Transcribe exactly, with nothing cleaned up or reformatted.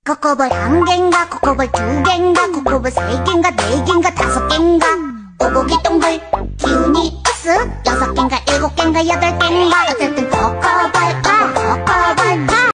코코볼 한 갠가 코코볼 두 갠가 코코볼 세 갠가 네 갠가 다섯 갠가 오고기 동글 기운이 으쓱 여섯 갠가 일곱 갠가 여덟 갠가 어쨌든 코